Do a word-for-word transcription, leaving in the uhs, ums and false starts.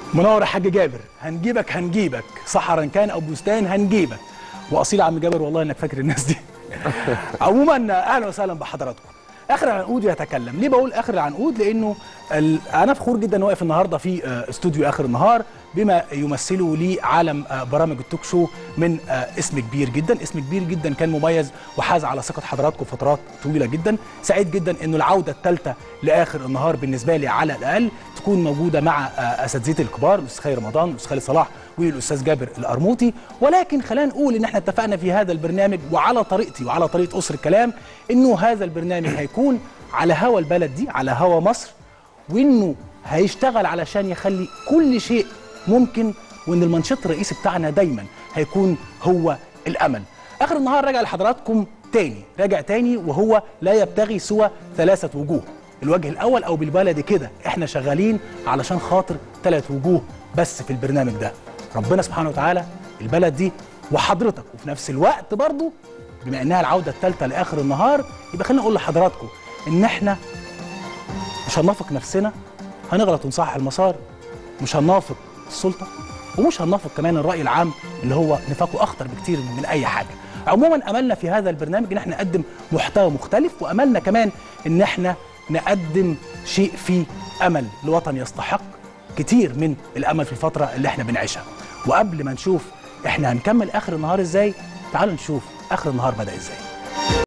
منور يا حاج جابر، هنجيبك هنجيبك صحرا كان او بستان هنجيبك. واصيل يا عم جابر والله انك فاكر الناس دي. عموما اهلا وسهلا بحضراتكم. اخر العنقود يتكلم. ليه بقول اخر العنقود؟ لانه انا فخور جدا واقف النهارده في استوديو اخر النهار بما يمثله لي عالم برامج التوك شو من اسم كبير جدا، اسم كبير جدا كان مميز وحاز على ثقه حضراتكم فترات طويله جدا. سعيد جدا انه العوده الثالثه لاخر النهار بالنسبه لي على الاقل تكون موجوده مع اساتذتي الكبار الاستاذ خير رمضان والاستاذ خالد صلاح والاستاذ جابر القرموطي. ولكن خلينا نقول ان احنا اتفقنا في هذا البرنامج وعلى طريقتي وعلى طريقه اسر الكلام انه هذا البرنامج هيكون على هوا البلد دي، على هوا مصر، وانه هيشتغل علشان يخلي كل شيء ممكن، وان المنشط الرئيسي بتاعنا دايما هيكون هو الامل. اخر النهار راجع لحضراتكم تاني، راجع تاني وهو لا يبتغي سوى ثلاثه وجوه. الوجه الاول او بالبلدي كده احنا شغالين علشان خاطر ثلاث وجوه بس في البرنامج ده، ربنا سبحانه وتعالى، البلد دي، وحضرتك. وفي نفس الوقت برضو بما انها العوده الثالثه لاخر النهار يبقى خلينا نقول لحضراتكم ان احنا مش هننافق نفسنا، هنغلط ونصحح المسار، مش هننافق السلطه، ومش هننافق كمان الراي العام اللي هو نفاقه اخطر بكتير من اي حاجه. عموما املنا في هذا البرنامج ان احنا نقدم محتوى مختلف، واملنا كمان ان احنا نقدم شيء فيه امل لوطن يستحق كتير من الامل في الفتره اللي احنا بنعيشها. وقبل ما نشوف احنا هنكمل اخر النهار ازاي، تعالوا نشوف اخر النهار بدا ازاي.